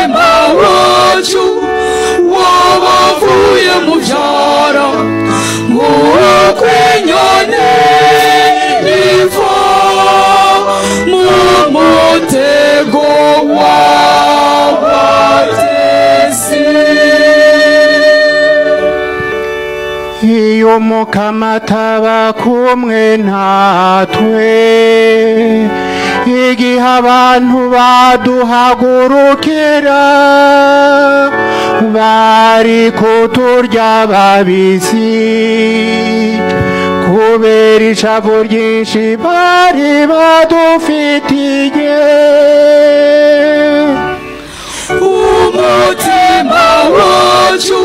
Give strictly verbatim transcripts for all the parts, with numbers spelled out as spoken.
umutima wacu wavuye mu Vyara nk'uko inyoni iva mu mutego w'abatesi. Iyo Mukama ataba kumwe natwe igihe abantu baduhagurukira bari kuturya babisi kubera ishavu ryinshi bari badufitiye. Umutima wacu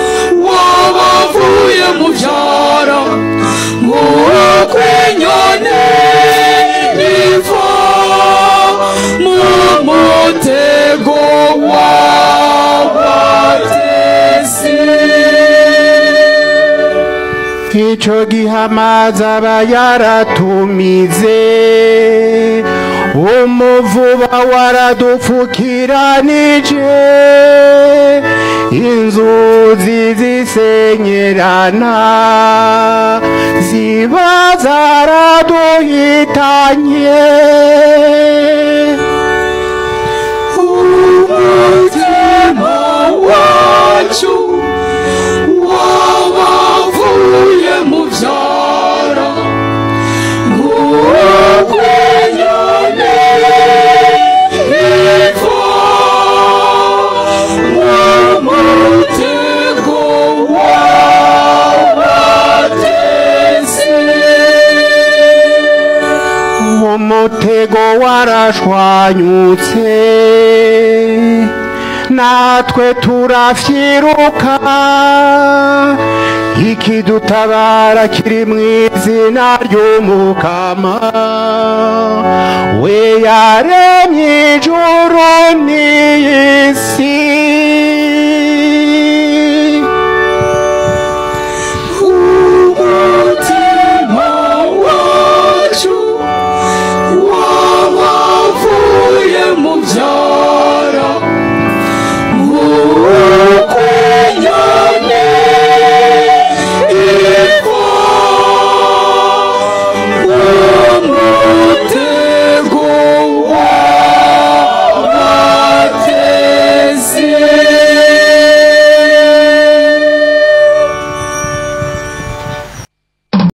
wavuye mu Vyara nk'uko inyoni iva mu mutego w'abatesi. Ico gihe amazi aba yaratumize umuvuba waradupfukiranije inzuzi zisenyerana ziba zaraduhitanye. Umutima wacu wavuye mu Vyara nk'uko inyoni iva mu mutego w'abatesi. Umutego warashwanyutse natwe turafyiruka ikidutabara kiri mu izina ry'Umukama we yaremye ijuru n'isi. Umutima wacu wavuye mu Vyara